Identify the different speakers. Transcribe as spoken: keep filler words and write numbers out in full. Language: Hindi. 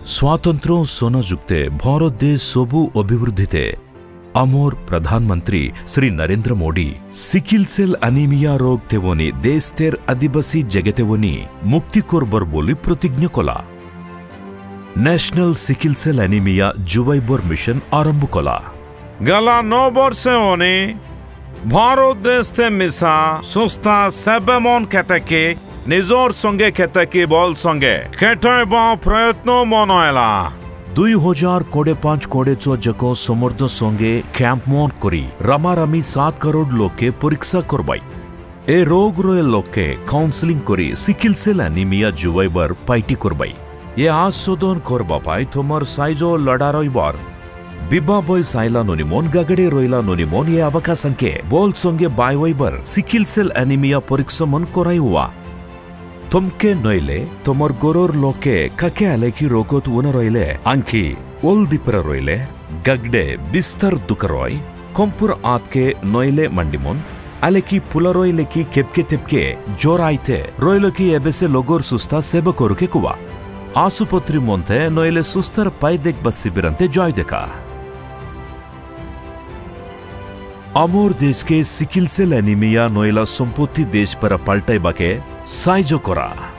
Speaker 1: स्वातंत्र्य सोना जुगते भारत देश सबु अभिवृद्धिते अमोर प्रधानमंत्री Shri Narendra Modi sickle cell anaemia रोग तेवनी देश तेर आदिवासी जगतेवनी मुक्ति करबर बोली प्रतिज्ञा कला। नेशनल सिकिल सेल अनिमिया जुवाइबर मिशन आरंभ कला।
Speaker 2: गला नौ वर्षे होने भारत देश ते मिसा सुस्ता सेबेमन केतके निजोर संगे केतके बल संगे केटयबा प्रयत्न मनयला।
Speaker 1: दुई हजार कोड़े पांच कोड़े चो जको समर्थ संगे कैंप मन करी रामारामी सात करोड़ लोग के परीक्षा करबाई। ए रोग रोए लोग के काउंसलिंग करी सिकिल सेल एनीमिया जुवाइबर पाइटी करबाई। ये आस्वादन करबा पाई तुम्हार साइजो लड़ा रईबार बिबा बॉय साइला नोनिमोन गागड़े रोइला नोनिमोन ये अवकाश संके बोल संगे बायवाइबर सिकिल सेल एनीमिया परीक्षा मन कराई हुआ। तुमके नोइले तुमर गोरोर लोके कके आलेकी रोगोत उन रोइले अंकी ओल दिपर रोइले गगडे बिस्तर दुकरोय कंपुर आत के नोइले मंडिमोन आलेकी पुला रोइले की केपके तेपके जोर आइते रोइलो की एबेसे लोगोर सुस्ता सेब कोरुके कुवा आसुपत्री मोन्ते नोइले सुस्तर पाई देख बस्सी बिरंते जॉय देखा। अमोर देश के सिकिल सेल एनीमिया नोइला संपत्ति देश पर पलटाई बाके साइजो करा।